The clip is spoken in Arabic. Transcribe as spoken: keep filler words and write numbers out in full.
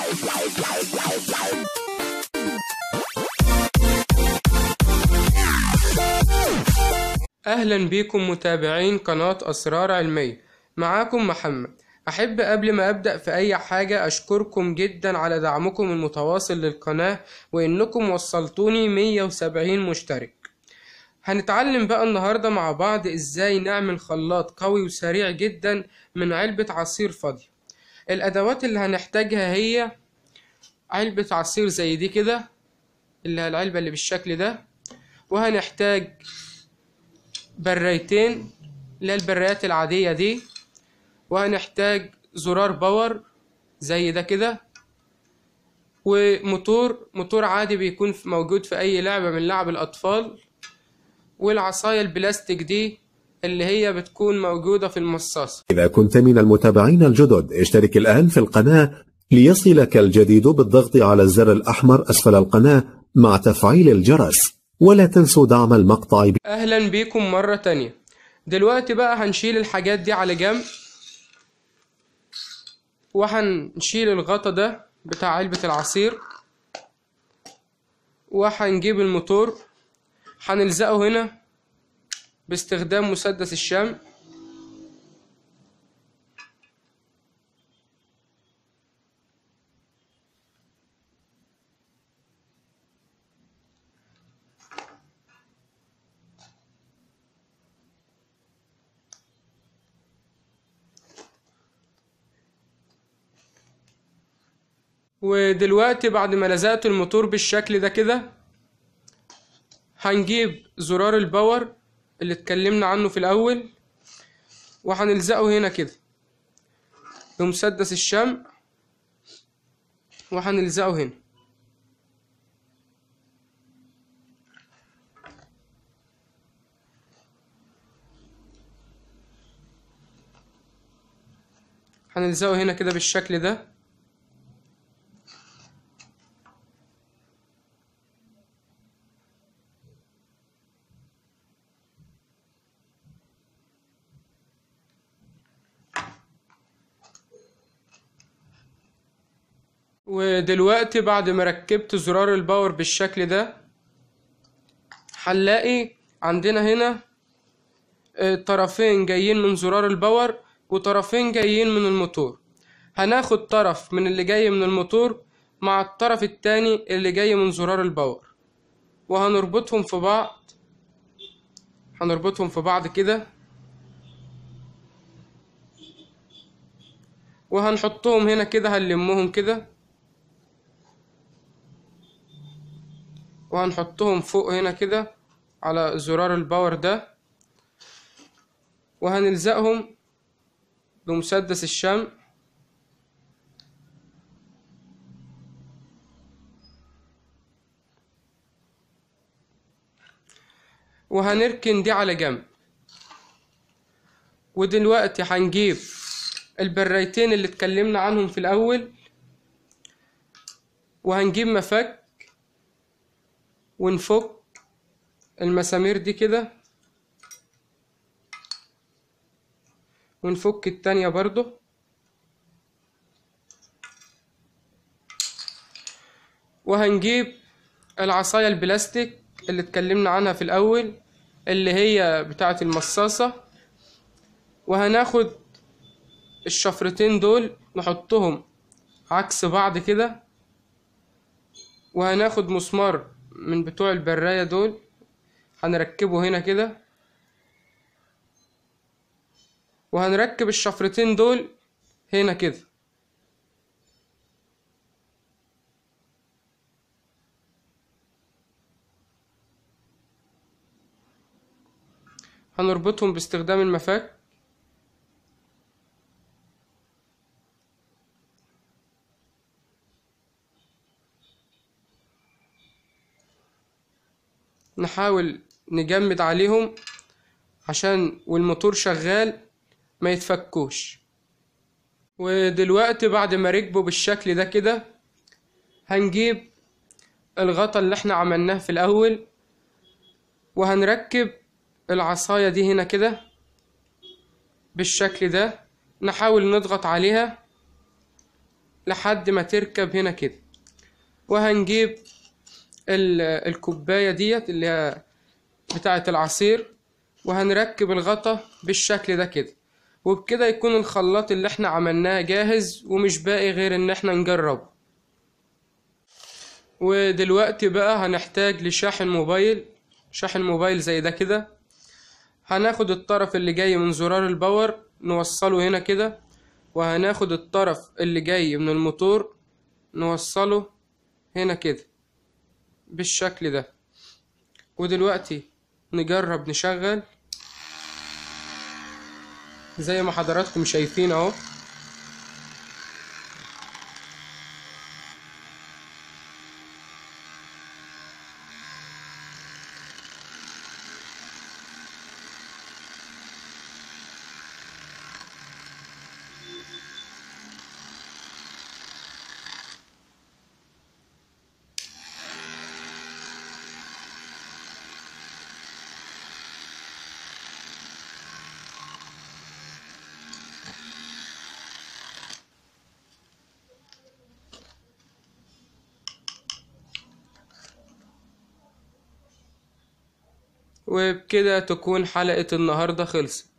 أهلا بكم متابعين قناة أسرار علمية، معاكم محمد. أحب قبل ما أبدأ في أي حاجة أشكركم جدا على دعمكم المتواصل للقناة، وإنكم وصلتوني مية وسبعين مشترك. هنتعلم بقى النهاردة مع بعض إزاي نعمل خلاط قوي وسريع جدا من علبة عصير فاضية. الأدوات اللي هنحتاجها هي علبة عصير زي دي كده، اللي هي العلبة اللي بالشكل ده، وهنحتاج برايتين اللي هي البرايات العادية دي، وهنحتاج زرار باور زي ده كده، وموتور موتور عادي بيكون موجود في أي لعبة من لعب الأطفال، والعصاية البلاستيك دي اللي هي بتكون موجودة في المصاصة. إذا كنت من المتابعين الجدد اشترك الآن في القناة ليصلك الجديد بالضغط على الزر الأحمر أسفل القناة مع تفعيل الجرس، ولا تنسوا دعم المقطع. أهلا بكم مرة تانية. دلوقتي بقى هنشيل الحاجات دي على جنب، وهنشيل الغطا ده بتاع علبة العصير، وهنجيب الموتور هنلزقه هنا باستخدام مسدس الشمع، ودلوقتي بعد ما لزقت الموتور بالشكل ده كده هنجيب زرار الباور اللي اتكلمنا عنه في الاول، وهنلزقه هنا كده بمسدس الشمع، وهنلزقه هنا. هنلزقه هنا كده بالشكل ده، ودلوقتي بعد ما ركبت زرار الباور بالشكل ده هنلاقي عندنا هنا طرفين جايين من زرار الباور وطرفين جايين من الموتور. هناخد طرف من اللي جاي من الموتور مع الطرف التاني اللي جاي من زرار الباور، وهنربطهم في بعض هنربطهم في بعض كده، وهنحطهم هنا كده، هنلمهم كده، وهنحطهم فوق هنا كده على زرار الباور ده، وهنلزقهم بمسدس الشمع، وهنركن دي على جنب. ودلوقتي هنجيب البرايتين اللي اتكلمنا عنهم في الاول، وهنجيب مفك ونفك المسامير دي كده، ونفك التانية برضو، وهنجيب العصاية البلاستيك اللي اتكلمنا عنها في الاول اللي هي بتاعة المصاصة، وهناخد الشفرتين دول نحطهم عكس بعض كده، وهناخد مسمار من بتوع البراية دول هنركبه هنا كده، وهنركب الشفرتين دول هنا كده، هنربطهم باستخدام المفك، نحاول نجمد عليهم عشان والموتور شغال ما يتفكوش. ودلوقتي بعد ما ركبوا بالشكل ده كده هنجيب الغطا اللي احنا عملناه في الاول، وهنركب العصاية دي هنا كده بالشكل ده، نحاول نضغط عليها لحد ما تركب هنا كده. وهنجيب الكوباية ديت اللي هي بتاعة العصير، وهنركب الغطا بالشكل ده كده. وبكده يكون الخلاط اللي احنا عملناه جاهز، ومش باقي غير ان احنا نجربه. ودلوقتي بقى هنحتاج لشاحن موبايل، شاحن موبايل زي ده كده. هناخد الطرف اللي جاي من زرار الباور نوصله هنا كده، وهناخد الطرف اللي جاي من الموتور نوصله هنا كده بالشكل ده. ودلوقتي نجرب نشغل زي ما حضراتكم شايفين اهو. وبكده تكون حلقة النهاردة خلصت.